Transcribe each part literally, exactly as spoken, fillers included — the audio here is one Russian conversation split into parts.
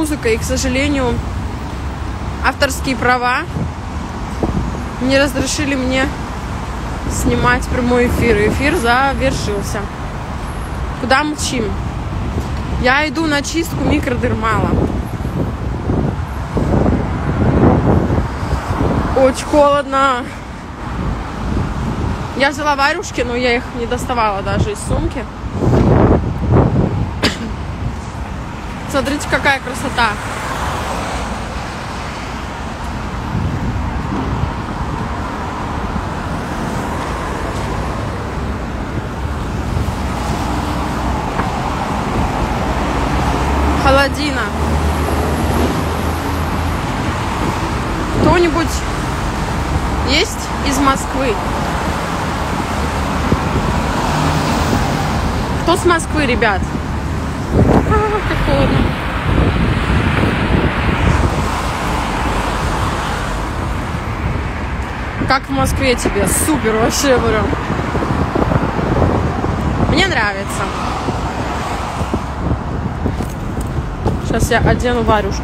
музыка, и, к сожалению, авторские права не разрешили мне снимать прямой эфир. Эфир завершился. Куда мчим? Я иду на чистку микродермала. Очень холодно. Я взяла варюшки, но я их не доставала даже из сумки. Смотрите, какая красота. Холодина. Кто-нибудь есть из Москвы? Кто с Москвы, ребят? А, как холодно. Как в Москве тебе? Супер вообще, прям. Мне нравится. Сейчас я одену варюшку.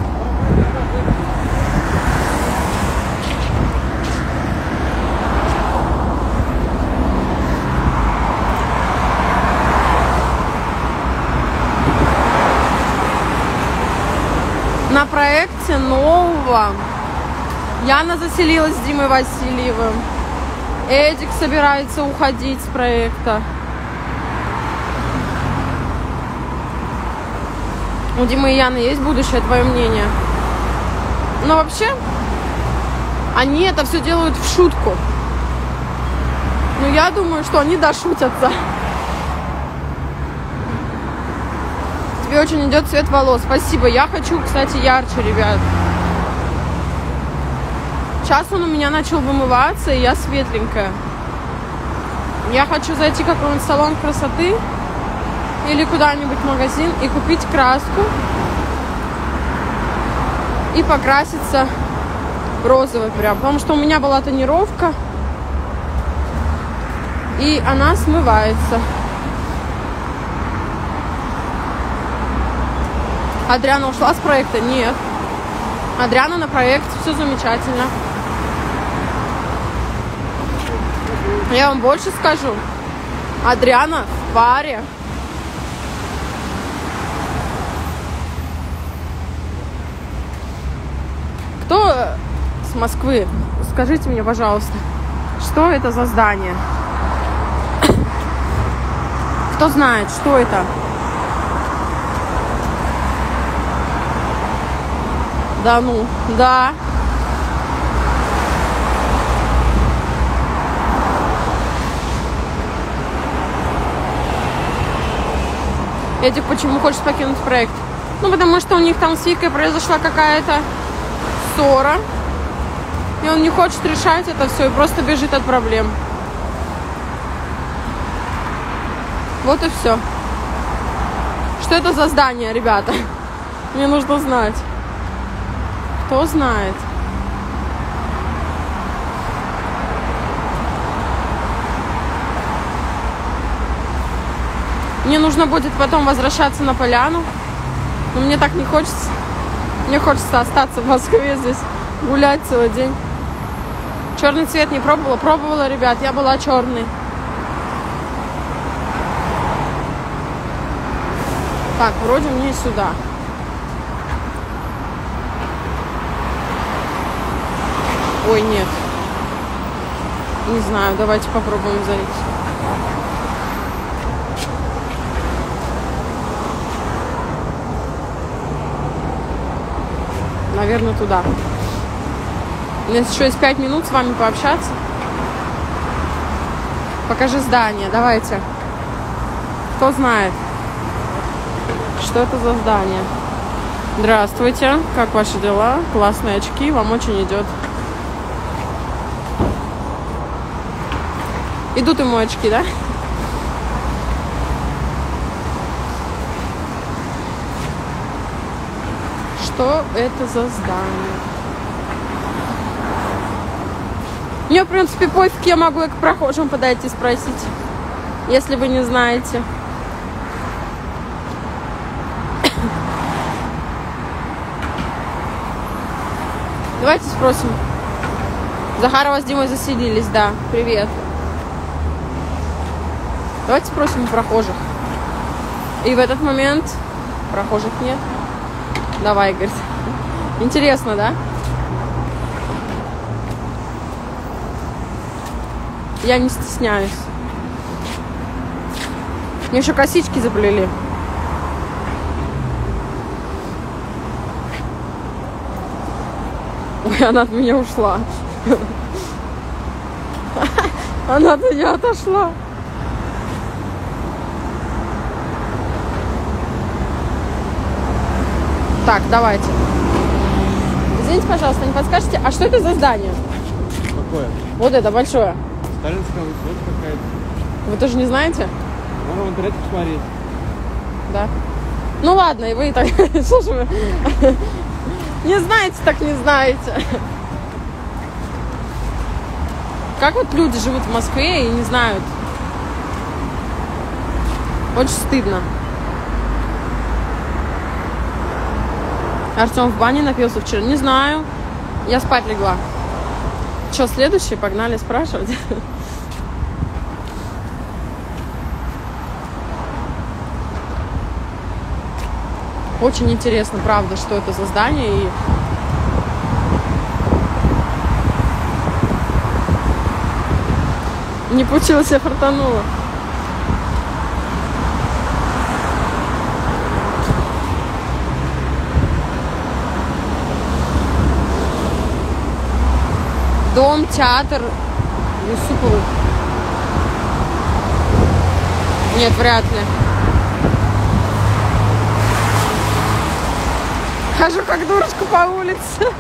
На проекте нового Яна заселилась с Димой Васильевым. Эдик собирается уходить с проекта. У Димы и Яны есть будущее, твое мнение? Но вообще, они это все делают в шутку. Но я думаю, что они дошутятся. Тебе очень идет цвет волос. Спасибо. Я хочу, кстати, ярче, ребят. Сейчас он у меня начал вымываться, и я светленькая. Я хочу зайти в какой-нибудь салон красоты или куда-нибудь в магазин и купить краску и покраситься в розовый прям. Потому что у меня была тонировка, и она смывается. Адриана ушла с проекта? Нет. Адриана на проект, все замечательно. Я вам больше скажу. Адриана в паре. Кто с Москвы? Скажите мне, пожалуйста, что это за здание? Кто знает, что это? Да ну, да. Эдик почему хочет покинуть проект? Ну, потому что у них там с Викой произошла какая-то ссора. И он не хочет решать это все и просто бежит от проблем. Вот и все. Что это за здание, ребята? Мне нужно знать. Кто знает? Мне нужно будет потом возвращаться на поляну. Но мне так не хочется. Мне хочется остаться в Москве здесь, гулять целый день. Черный цвет не пробовала? Пробовала, ребят. Я была черной. Так, вроде мне сюда. Ой, нет. Не знаю, давайте попробуем зайти. Наверное, туда. У нас еще есть пять минут с вами пообщаться. Покажи здание, давайте. Кто знает, что это за здание? Здравствуйте, как ваши дела? Классные очки, вам очень идет. Идут ему очки, да? Что это за здание? Мне, в принципе, пофиг, я могу и к прохожим подойти спросить, если вы не знаете. Давайте спросим. Захарова с Димой заселились, да. Привет. Давайте спросим у прохожих. И в этот момент прохожих нет. Давай, говорит. Интересно, да? Я не стесняюсь. Мне еще косички заплели. Ой, она от меня ушла. Она от меня отошла. Так, давайте. Извините, пожалуйста, не подскажете, а что это за здание? Какое? Вот это большое. Сталинская высотка какая-то. Вы тоже не знаете? Можно в интернете посмотреть. Да. Ну ладно, и вы и так. Что же вы? Не знаете, так не знаете. Как вот люди живут в Москве и не знают? Очень стыдно. Артем в бане напился вчера. Не знаю. Я спать легла. Что, следующий? Погнали спрашивать. Очень интересно, правда, что это за здание. И не получилось, я фартанула. Дом, театр Юсуповых. Нет, вряд ли. Хожу как дурочка по улице.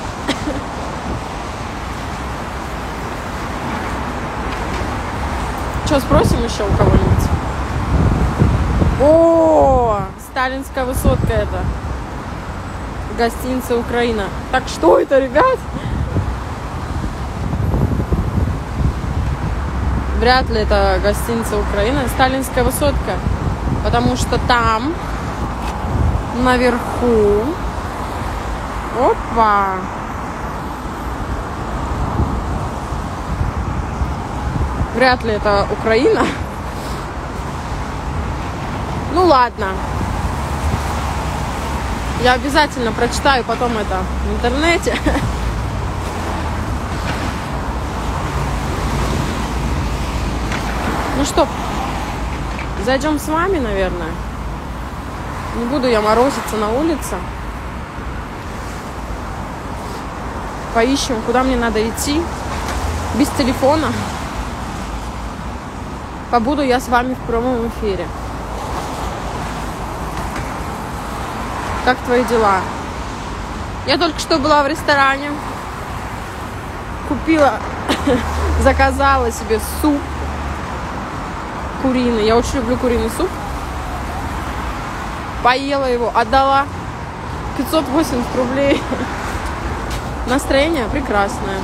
Что, спросим еще у кого-нибудь? О, сталинская высотка это. Гостиница Украина. Так что это, ребят? Вряд ли это гостиница Украина. Сталинская высотка. Потому что там, наверху... Опа! Вряд ли это Украина. Ну ладно. Я обязательно прочитаю потом это в интернете. Ну что, зайдем с вами, наверное. Не буду я морозиться на улице. Поищем, куда мне надо идти. Без телефона. Побуду я с вами в прямом эфире. Как твои дела? Я только что была в ресторане. Купила, заказала себе суп куриный. Я очень люблю куриный суп. Поела его, отдала пятьсот восемьдесят рублей. Настроение прекрасное.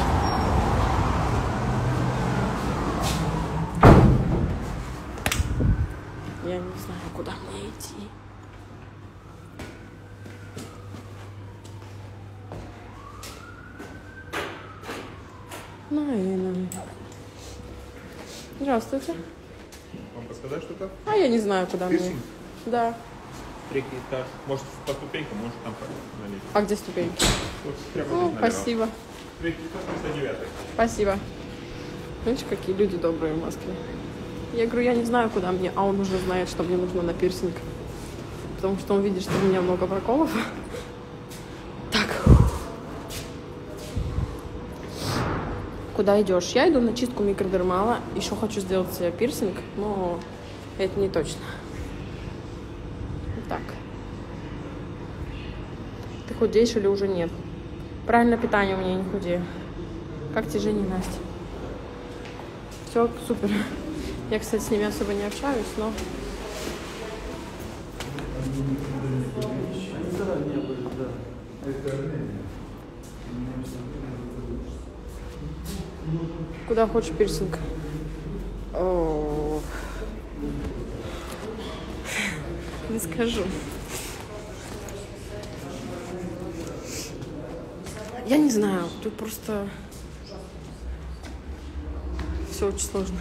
Я не знаю, куда мне идти. Наверное. Здравствуйте. Вам подсказать что-то? А я не знаю, куда Пирсинг? мне. Да. Третий этаж. Может, по ступенькам, может, там налить. А где ступеньки? Вот прямо Ну, здесь налево. спасибо. Третий этаж, триста девятый. Спасибо. Видишь, какие люди добрые в Москве. Я говорю, я не знаю, куда мне, а он уже знает, что мне нужно на пирсинг. Потому что он видит, что у меня много проколов. Так. Куда идешь? Я иду на чистку микродермала. Еще хочу сделать себе пирсинг, но это не точно. Так. Ты худеешь или уже нет? Правильное питание у меня не худею. Как тяжение, Настя? Все супер. Я, кстати, с ними особо не общаюсь, но... Куда хочешь пирсинг? О, не скажу. Я не знаю, тут просто все очень сложно.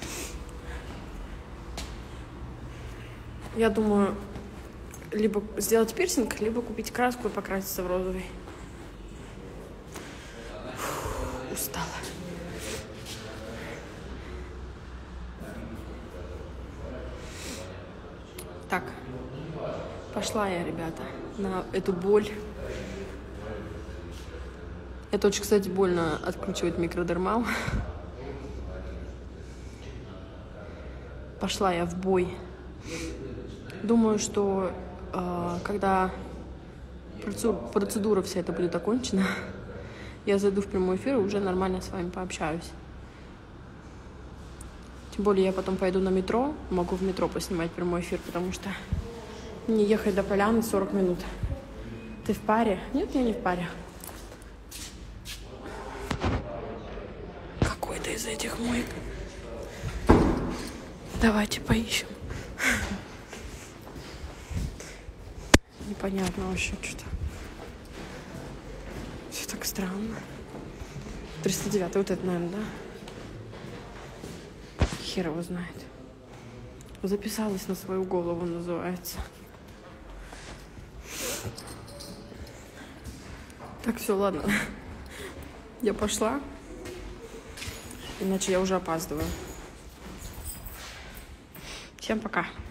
Я думаю, либо сделать пирсинг, либо купить краску и покраситься в розовый. Фу, устала. Так, пошла я, ребята, на эту боль. Это очень, кстати, больно откручивать микродермал. Пошла я в бой. Думаю, что э, когда процедура вся эта будет окончена, я зайду в прямой эфир и уже нормально с вами пообщаюсь. Тем более я потом пойду на метро, могу в метро поснимать прямой эфир, потому что мне ехать до Поляны сорок минут. Ты в паре? Нет, я не в паре. Какой-то из этих моек. Давайте поищем. Непонятно вообще что-то. Все так странно. триста девятый, вот это, наверное, да? Хер его знает. Записалась на свою голову, называется. Так, все, ладно. Я пошла. Иначе я уже опаздываю. Всем пока.